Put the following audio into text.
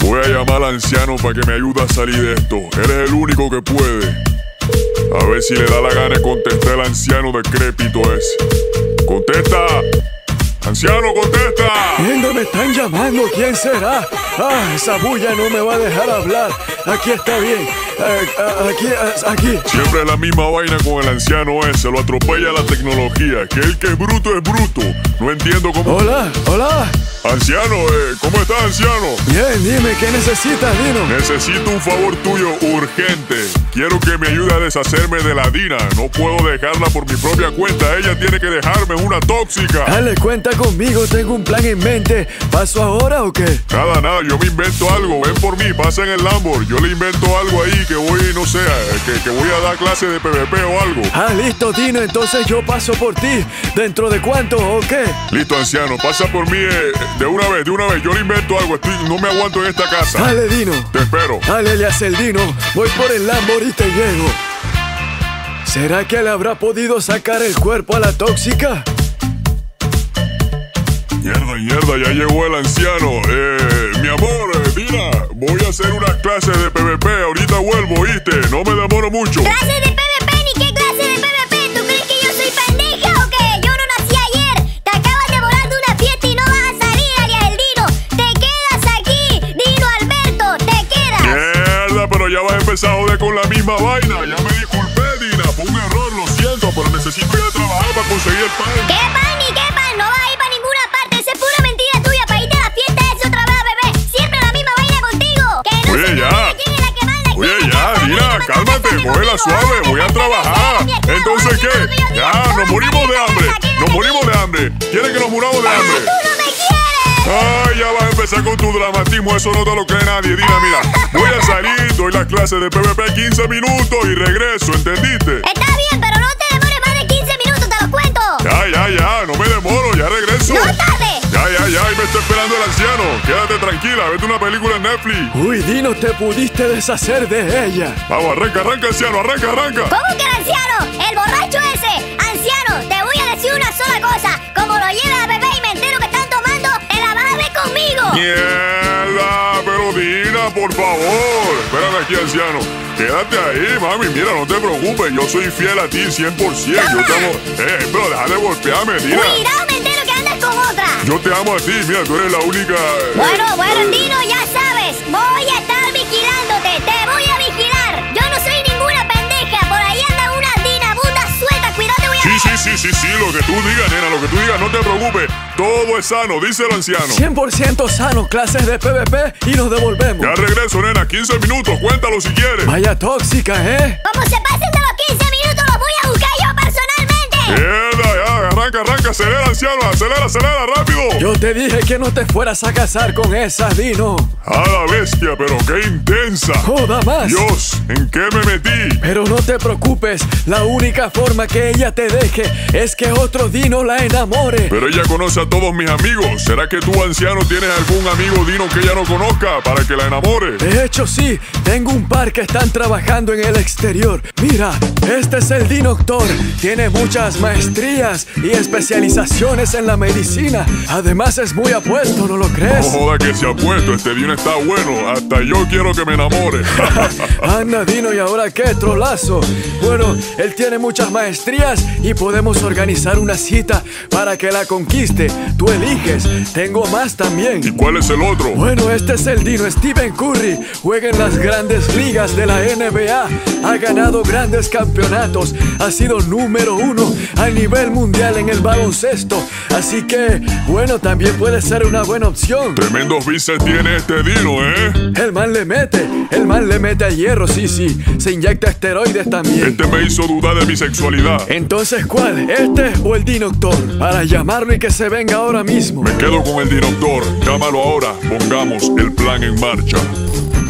Voy a llamar al anciano para que me ayude a salir de esto. Eres el único que puede. A ver si le da la gana de contestar el anciano decrépito ese. ¡Contesta! ¡Anciano, contesta! ¿Dónde me están llamando? ¿Quién será? Esa bulla no me va a dejar hablar. Aquí está bien. Aquí. Siempre es la misma vaina con el anciano ese. Lo atropella la tecnología. Que el que es bruto. No entiendo cómo... Hola. Anciano, ¿cómo estás, anciano? Bien, dime, ¿qué necesitas, Dino? Necesito un favor tuyo urgente. Quiero que me ayude a deshacerme de la Dina. No puedo dejarla por mi propia cuenta. Ella tiene que dejarme, una tóxica. Dale, cuenta conmigo, tengo un plan en mente. ¿Paso ahora o qué? Nada, yo me invento algo. Ven por mí, pasa en el Lambo. Yo le invento algo ahí que voy, no sé, que voy a dar clase de PvP o algo. Listo, Dino, entonces yo paso por ti. ¿Dentro de cuánto o qué? Listo, anciano, pasa por mí de una vez. Yo le invento algo. No me aguanto en esta casa. Dale, Dino. Te espero. Dale, el Dino. Voy por el Lambo y te llego. ¿Será que le habrá podido sacar el cuerpo a la tóxica? Mierda, ya llegó el anciano. Mi amor, Dina, voy a hacer unas clases de PvP. Ahorita vuelvo, ¿oíste? No me demoro mucho. ¿Clases de PvP? ¿Ni qué clase de PvP? ¿Tú crees que yo soy pendeja o qué? Yo no nací ayer. Te acabas de volar de una fiesta y no vas a salir, Arias el Dino. Te quedas aquí, Dino Alberto, te quedas. Mierda, pero ya vas a empezar a joder con la misma vaina. Ya me disculpé, Dina. Fue un error, lo siento, pero necesito ir a trabajar para conseguir el pan. ¿Qué pan ni qué pan? No vas a ir para ninguna parte. Esa es pura mentira tuya para irte a la fiesta esa otra vez, bebé. Siempre la misma vaina contigo. Que no Oye, se ya. sabe quién es la que manda. Oye, ya, Dina, cálmate, cógela suave, voy a trabajar. Entonces, ¿qué? Ya, nos morimos de hambre. ¿Quieres que nos muramos de hambre? ¡Tú no me quieres! Ay, ya vas a empezar con tu dramatismo, eso no te lo cree nadie. Dina, mira, voy a salir, doy las clases de PvP 15 minutos y regreso, ¿entendiste? Está bien, pero no te demores más de 15 minutos, te lo cuento. Ya, no me demoro, ya regreso. ¡No tarde! Ya, ahí me está esperando el anciano. Quédate tranquila, vete una película en Netflix. Uy, Dino, te pudiste deshacer de ella. Vamos, arranca, anciano, arranca. ¿Cómo que el anciano? ¡El borracho ese! ¡Anciano! Te voy a decir una sola cosa. Como lo lleves a bebé y me entero que están tomando, te la vas a ver conmigo. ¡Mierda! Pero Dina, por favor. Espérame aquí, anciano. Quédate ahí, mami. Mira, no te preocupes. Yo soy fiel a ti 100%. Yo te amo. Pero deja de golpearme, Dina. Cuidado, me entero que andas con otra. Yo te amo a ti. Mira, tú eres la única... Bueno, Dino, ya sabes. Voy a estar vigilándote. Te voy a vigilar. Yo no soy ninguna pendeja. Por ahí andan unas dinabutas sueltas. Cuidado, te voy a ver. Sí, lo que tú digas, nena, lo que tú digas, no te preocupes. Todo es sano, díselo, anciano. 100% sano, clases de PvP y nos devolvemos. Ya regreso, nena, 15 minutos, cuéntalo si quieres. Vaya tóxica, ¿eh? Como se pasen de los 15 minutos, los voy a buscar yo personalmente. Mierda, ya, arranca, acelera, anciano, acelera, rápido. Yo te dije que no te fueras a casar con esa, Dino. A la bestia, pero qué intensa. Joda más. Dios, ¿en qué me metí? Pero no te preocupes, la única forma que ella te deje es que otro Dino la enamore. Pero ella conoce a todos mis amigos. ¿Será que tú, anciano, tienes algún amigo Dino que ella no conozca para que la enamore? De hecho, sí, tengo un par que están trabajando en el exterior. Mira, este es el Dinoctor. Tiene muchas maestrías y especializaciones en la medicina. Además es muy apuesto, ¿no lo crees? No joda que se ha puesto, este Dino está bueno. Hasta yo quiero que me enamore. Anda, Dino, ¿y ahora qué, trolazo? Bueno, él tiene muchas maestrías y podemos organizar una cita para que la conquiste. Tú eliges. Tengo más también. ¿Y cuál es el otro? Bueno, este es el Dino Stephen Curry. Juega en las grandes ligas de la NBA. Ha ganado grandes campeonatos. Ha sido número 1 a nivel mundial en el baloncesto. Así que, bueno, también puede ser una buena opción. Tremendos bíceps tiene este Dino, ¿eh? El man le mete a hierro, sí. Se inyecta esteroides también. Este me hizo dudar de mi sexualidad. Entonces, ¿cuál? ¿Este o el Dinoctor? Para llamarlo y que se venga ahora mismo. Me quedo con el Dinoctor. Llámalo ahora. Pongamos el plan en marcha.